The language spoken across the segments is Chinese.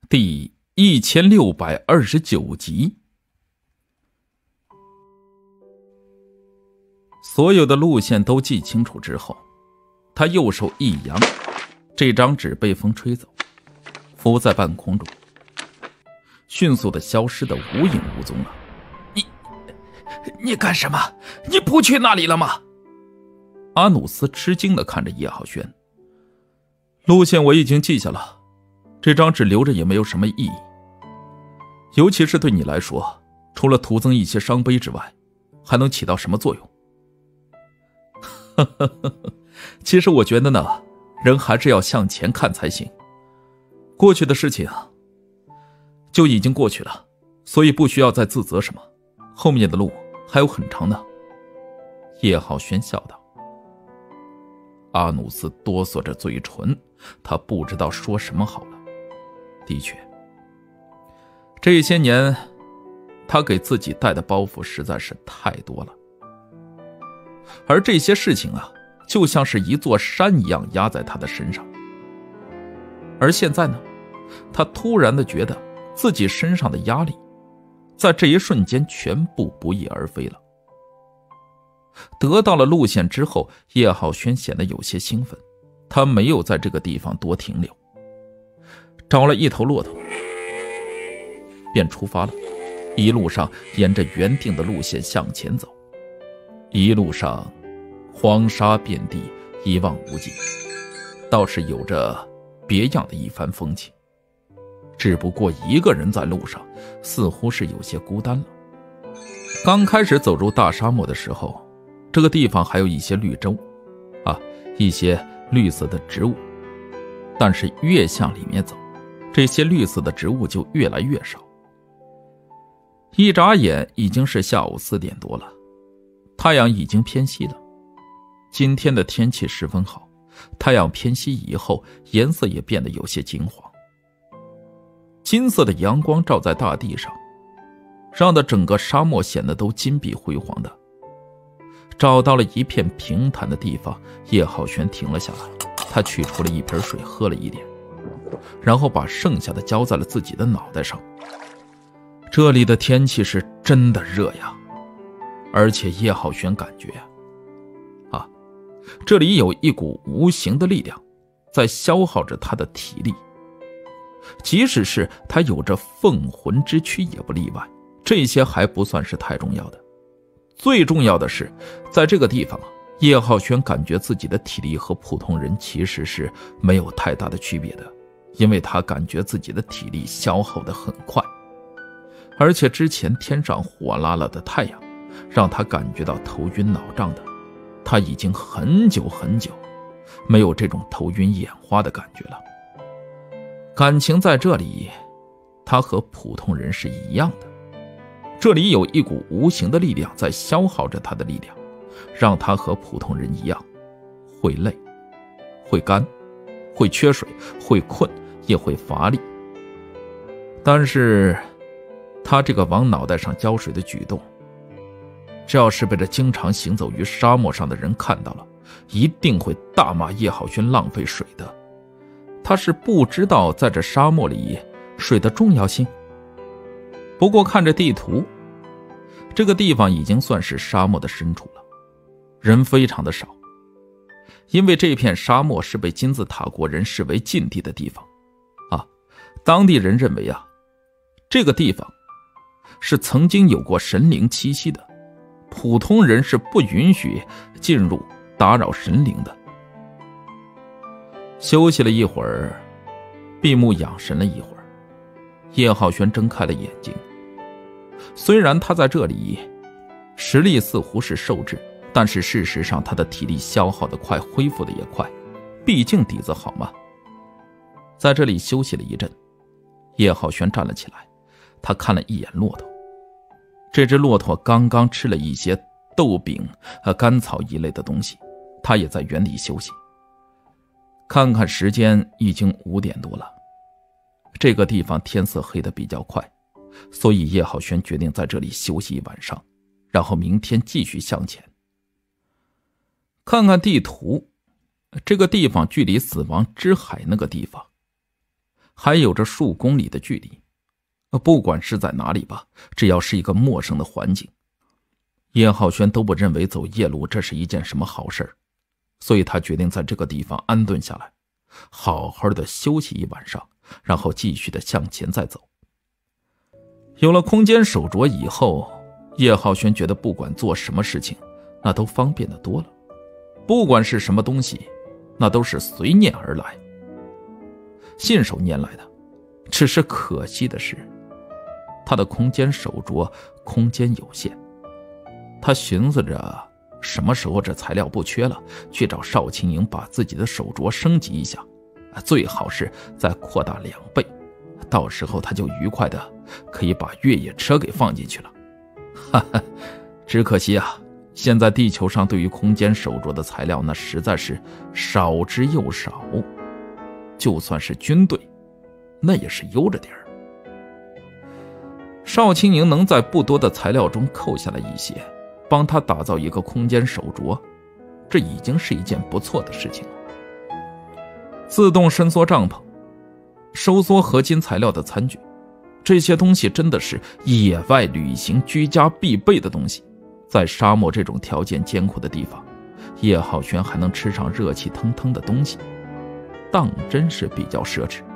第1629集。所有的路线都记清楚之后，他右手一扬，这张纸被风吹走，浮在半空中，迅速的消失的无影无踪了。 你干什么？你不去那里了吗？ 阿努斯吃惊地看着叶浩轩。路线我已经记下了，这张纸留着也没有什么意义，尤其是对你来说，除了徒增一些伤悲之外，还能起到什么作用？其实我觉得呢，人还是要向前看才行。过去的事情就已经过去了，所以不需要再自责什么，后面的路还有很长呢。叶浩轩笑道。阿努斯哆嗦着嘴唇，他不知道说什么好了。的确，这些年他给自己带的包袱实在是太多了，而这些事情就像是一座山一样压在他的身上。而现在呢，他突然的觉得自己身上的压力在这一瞬间全部不翼而飞了。得到了路线之后，叶浩轩显得有些兴奋，他没有在这个地方多停留，找了一头骆驼便出发了，一路上沿着原定的路线向前走。一路上荒沙遍地，一望无际，倒是有着别样的一番风情。只不过一个人在路上似乎是有些孤单了。刚开始走入大沙漠的时候，这个地方还有一些绿洲一些绿色的植物，但是越向里面走，这些绿色的植物就越来越少。一眨眼已经是下午4点多了，太阳已经偏西了。今天的天气十分好，太阳偏西以后，颜色也变得有些金黄。金色的阳光照在大地上，让的整个沙漠显得都金碧辉煌的。找到了一片平坦的地方，叶浩轩停了下来，他取出了一瓶水喝了一点，然后把剩下的浇在了自己的脑袋上。这里的天气是真的热呀，而且叶浩轩感觉这里有一股无形的力量在消耗着他的体力，即使是他有着凤魂之躯也不例外。这些还不算是太重要的，最重要的是在这个地方叶浩轩感觉自己的体力和普通人其实是没有太大的区别的，因为他感觉自己的体力消耗得很快，而且之前天上火辣辣的太阳让他感觉到头晕脑胀的，他已经很久很久没有这种头晕眼花的感觉了。感情在这里他和普通人是一样的，这里有一股无形的力量在消耗着他的力量，让他和普通人一样，会累，会干，会缺水，会困，也会乏力。但是他这个往脑袋上浇水的举动，只要是被这经常行走于沙漠上的人看到了，一定会大骂叶浩轩浪费水的。他是不知道在这沙漠里水的重要性。不过看着地图，这个地方已经算是沙漠的深处了，人非常的少，因为这片沙漠是被金字塔国人视为禁地的地方当地人认为这个地方是曾经有过神灵栖息的，普通人是不允许进入打扰神灵的。休息了一会儿，闭目养神了一会儿，叶浩轩睁开了眼睛。虽然他在这里实力似乎是受制，但是事实上他的体力消耗得快，恢复的也快，毕竟底子好嘛。在这里休息了一阵，叶浩轩站了起来，他看了一眼骆驼。这只骆驼刚刚吃了一些豆饼和干草一类的东西，他也在原地休息。看看时间，已经5点多了。这个地方天色黑得比较快，所以叶浩轩决定在这里休息一晚上，然后明天继续向前。看看地图，这个地方距离死亡之海那个地方还有着数公里的距离。不管是在哪里吧，只要是一个陌生的环境，叶浩轩都不认为走夜路这是一件什么好事儿，所以他决定在这个地方安顿下来，好好的休息一晚上，然后继续的向前再走。有了空间手镯以后，叶浩轩觉得不管做什么事情，那都方便的多了。不管是什么东西，那都是随念而来，信手拈来的。只是可惜的是，他的空间手镯空间有限。他寻思着什么时候这材料不缺了，去找邵青莹把自己的手镯升级一下，最好是再扩大2倍，到时候他就愉快的可以把越野车给放进去了。哈哈，只可惜啊，现在地球上对于空间手镯的材料那实在是少之又少，就算是军队那也是悠着点儿。邵青莹能在不多的材料中扣下来一些，帮他打造一个空间手镯，这已经是一件不错的事情了。自动伸缩帐篷，收缩合金材料的餐具，这些东西真的是野外旅行居家必备的东西。在沙漠这种条件艰苦的地方，叶浩轩还能吃上热气腾腾的东西，当真是比较奢侈。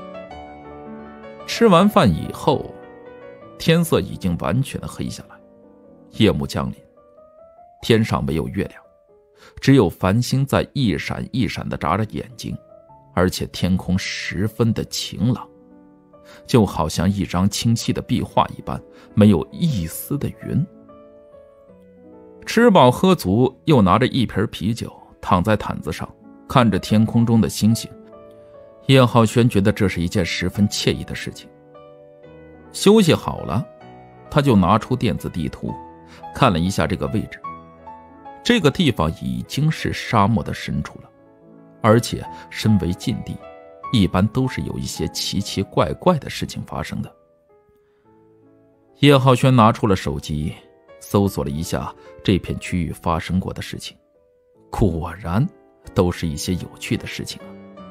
吃完饭以后，天色已经完全的黑下来，夜幕降临，天上没有月亮，只有繁星在一闪一闪的眨着眼睛，而且天空十分的晴朗，就好像一张清晰的壁画一般，没有一丝的云。吃饱喝足，又拿着一瓶啤酒，躺在毯子上，看着天空中的星星，叶浩轩觉得这是一件十分惬意的事情。休息好了，他就拿出电子地图，看了一下这个位置。这个地方已经是沙漠的深处了，而且身为禁地，一般都是有一些奇奇怪怪的事情发生的。叶浩轩拿出了手机，搜索了一下这片区域发生过的事情，果然都是一些有趣的事情。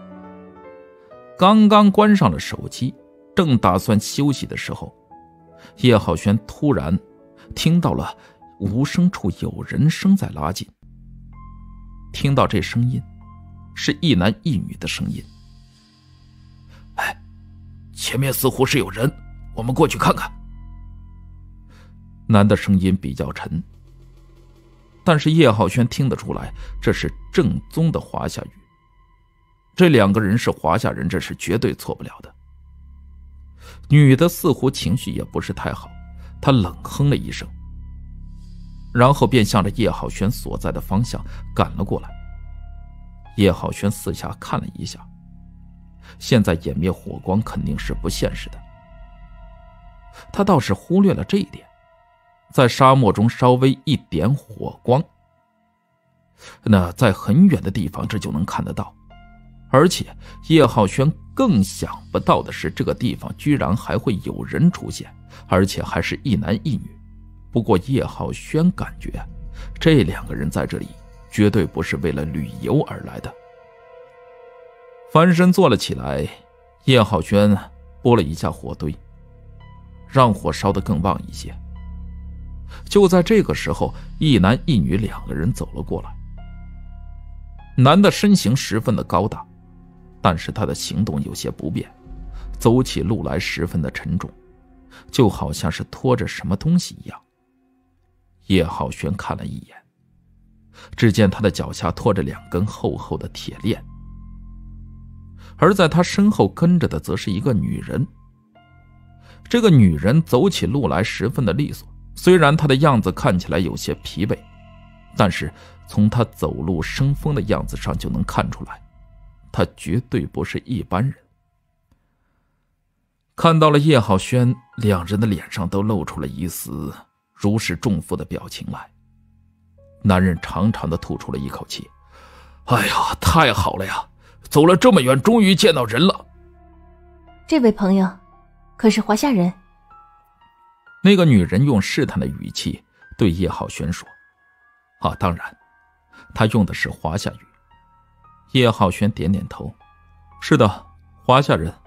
刚刚关上了手机，正打算休息的时候，叶浩轩突然听到了无声处有人声在拉近。听到这声音，是一男一女的声音。 哎，前面似乎是有人，我们过去看看。 男的声音比较沉，但是叶浩轩听得出来，这是正宗的华夏语。这2个人是华夏人，这是绝对错不了的。女的似乎情绪也不是太好，她冷哼了一声，然后便向着叶浩轩所在的方向赶了过来。叶浩轩四下看了一下，现在湮灭火光肯定是不现实的，他倒是忽略了这一点。在沙漠中稍微一点火光，那在很远的地方这就能看得到。而且叶浩轩更想不到的是，这个地方居然还会有人出现，而且还是一男一女。不过叶浩轩感觉这2个人在这里绝对不是为了旅游而来的。翻身坐了起来，叶浩轩拨了一下火堆，让火烧得更旺一些。就在这个时候，一男一女2个人走了过来。男的身形十分的高大，但是他的行动有些不便，走起路来十分的沉重，就好像是拖着什么东西一样。叶浩轩看了一眼，只见他的脚下拖着2根厚厚的铁链，而在他身后跟着的则是一个女人。这个女人走起路来十分的利索，虽然她的样子看起来有些疲惫，但是从她走路生风的样子上就能看出来，她绝对不是一般人。看到了叶浩轩，2人的脸上都露出了一丝如释重负的表情来。男人长长的吐出了一口气：“ 哎呀，太好了呀，走了这么远，终于见到人了。” 这位朋友可是华夏人？ 那个女人用试探的语气对叶浩轩说：“当然，她用的是华夏语。”叶浩轩点点头：“是的，华夏人。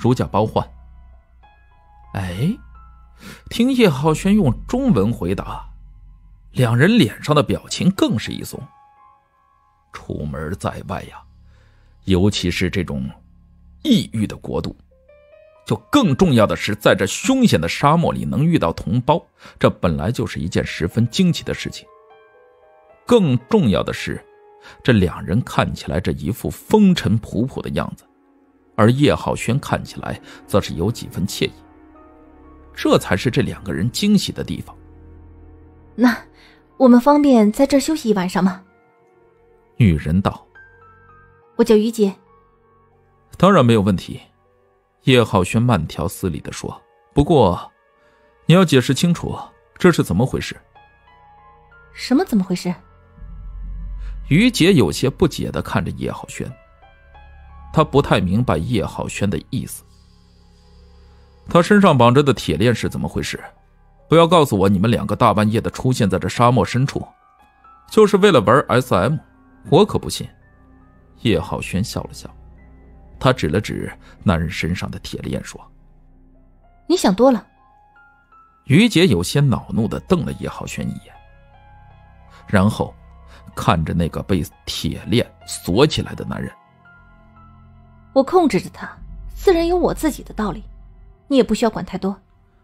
如假包换。哎，听叶浩轩用中文回答，两人脸上的表情更是一松。出门在外呀，尤其是这种异域的国度，就更重要的是在这凶险的沙漠里能遇到同胞，这本来就是一件十分惊奇的事情。更重要的是，这两人看起来这一副风尘仆仆的样子，而叶浩轩看起来则是有几分惬意，这才是这两个人惊喜的地方。 那我们方便在这儿休息一晚上吗？ 女人道。 我叫于洁。 当然没有问题。叶浩轩慢条斯理地说，不过你要解释清楚这是怎么回事。 什么怎么回事？ 于洁有些不解地看着叶浩轩，他不太明白叶浩轩的意思。他身上绑着的铁链是怎么回事？不要告诉我你们两个大半夜的出现在这沙漠深处，就是为了玩 SM， 我可不信。叶浩轩笑了笑，他指了指男人身上的铁链说， 你想多了。 于洁有些恼怒地瞪了叶浩轩一眼，然后看着那个被铁链锁起来的男人。 我控制着他，自然有我自己的道理，你也不需要管太多。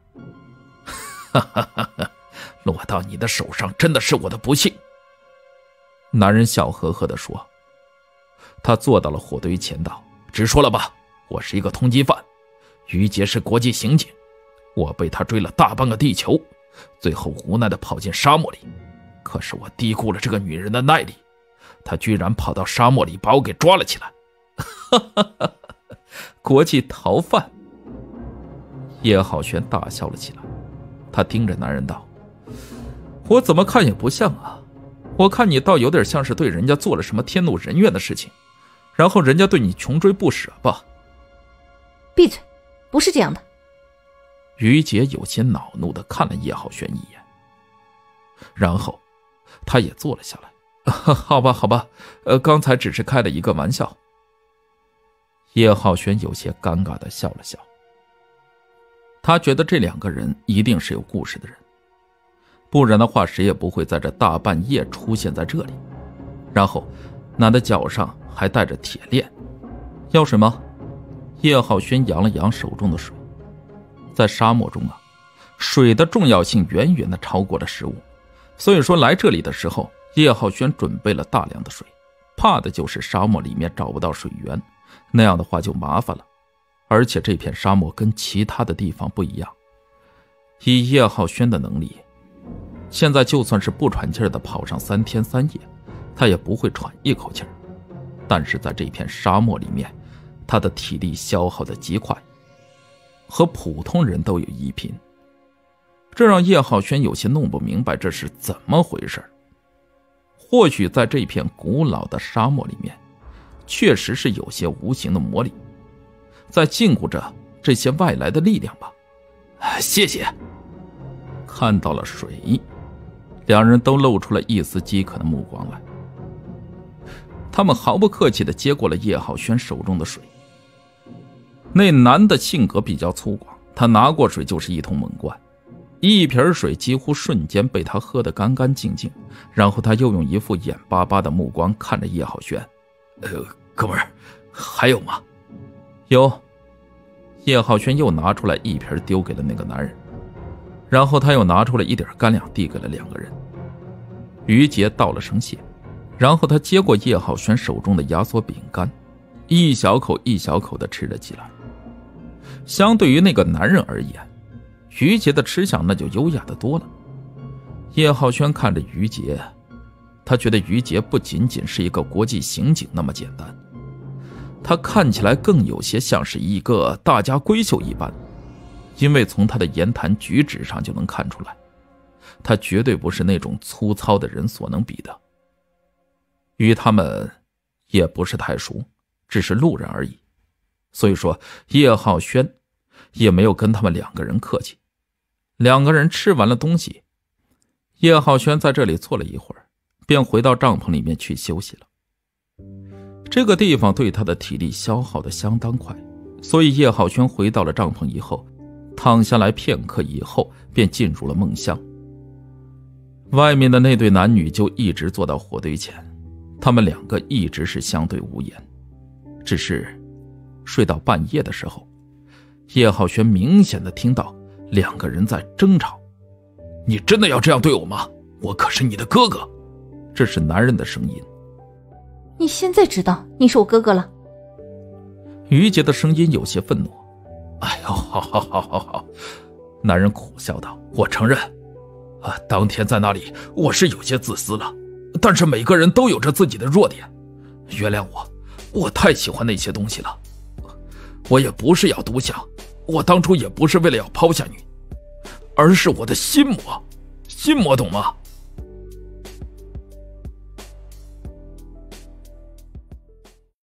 落到你的手上真的是我的不幸。 男人笑呵呵地说，他坐到了火堆前道， 直说了吧，我是一个通缉犯，于杰是国际刑警，我被他追了大半个地球，最后无奈地跑进沙漠里。可是我低估了这个女人的耐力，她居然跑到沙漠里把我给抓了起来。 国际逃犯。叶浩轩大笑了起来，他盯着男人道，我怎么看也不像啊，我看你倒有点像是对人家做了什么天怒人怨的事情，然后人家对你穷追不舍吧。 闭嘴，不是这样的。 于洁有些恼怒地看了叶浩轩一眼，然后他也坐了下来。好吧好吧，刚才只是开了一个玩笑。叶浩轩有些尴尬地笑了笑，他觉得这两个人一定是有故事的人，不然的话谁也不会在这大半夜出现在这里，然后男的脚上还带着铁链。要水吗？叶浩轩扬了扬手中的水。在沙漠中啊，水的重要性远远地超过了食物，所以说来这里的时候，叶浩轩准备了大量的水，怕的就是沙漠里面找不到水源，那样的话就麻烦了。而且这片沙漠跟其他的地方不一样，以叶浩轩的能力，现在就算是不喘气儿的跑上3天3夜，他也不会喘一口气儿。但是在这片沙漠里面，他的体力消耗的极快，和普通人都有一拼，这让叶浩轩有些弄不明白这是怎么回事。或许在这片古老的沙漠里面，确实是有些无形的魔力，在禁锢着这些外来的力量吧。 谢谢。 看到了水，两人都露出了一丝饥渴的目光来。他们毫不客气地接过了叶浩轩手中的水。那男的性格比较粗犷，他拿过水就是一通猛灌，一瓶水几乎瞬间被他喝得干干净净，然后他又用一副眼巴巴的目光看着叶浩轩。 哥们儿，还有吗？ 有。叶浩轩又拿出来一瓶丢给了那个男人，然后他又拿出了一点干粮递给了两个人。于杰道了声谢，然后他接过叶浩轩手中的压缩饼干，一小口一小口地吃了起来。相对于那个男人而言，于杰的吃相那就优雅得多了。叶浩轩看着于杰，他觉得于杰不仅仅是一个国际刑警那么简单，他看起来更有些像是一个大家闺秀一般，因为从他的言谈举止上就能看出来，他绝对不是那种粗糙的人所能比的。与他们也不是太熟，只是路人而已，所以说叶浩轩也没有跟他们两个人客气。两个人吃完了东西，叶浩轩在这里坐了一会儿，便回到帐篷里面去休息了。这个地方对他的体力消耗的相当快， 所以叶浩轩回到了帐篷以后，躺下来片刻以后便进入了梦乡。外面的那对男女就一直坐到火堆前，他们两个一直是相对无言。只是睡到半夜的时候，叶浩轩明显的听到两个人在争吵。 你真的要这样对我吗？我可是你的哥哥。 这是男人的声音。 你现在知道你是我哥哥了？ 于杰的声音有些愤怒。 哎呦，好，男人苦笑道，我承认当天在那里我是有些自私了，但是每个人都有着自己的弱点，原谅我太喜欢那些东西了。我也不是要独享，我当初也不是为了要抛下你，而是我的心魔，懂吗？